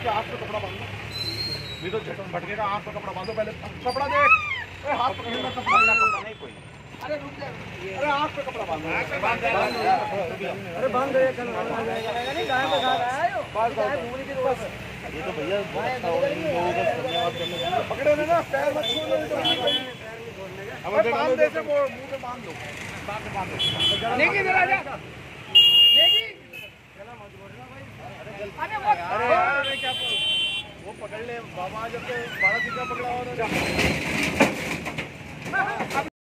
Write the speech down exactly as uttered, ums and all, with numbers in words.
इसके हाथ पे कपड़ा बांधो, नहीं तो झटन भटकेगा। हाथ पे कपड़ा बांधो, पहले कपड़ा दे। अरे हाथ पे कपड़ा कपड़ा नहीं कोई। अरे रुक जा, अरे हाथ पे कपड़ा बांधो। अरे बांध दे, कल आ जाएगा नहीं। गाय पे खा रहा है यो, गाय भूरी के पास। ये तो भैया बहुत अच्छा हो रहा है, लोगों का धन्यवाद करने के लिए। पकड़े ना, पैर मत छोड़ो, तो अब बांध दे, से मुंह पे बांध दो, बांध बांध दो। लेके जरा जा, लेके अरे वो अरे क्या वो पकड़ ले बाबा, जब तो बारह सिक्का पकड़ा हुआ था।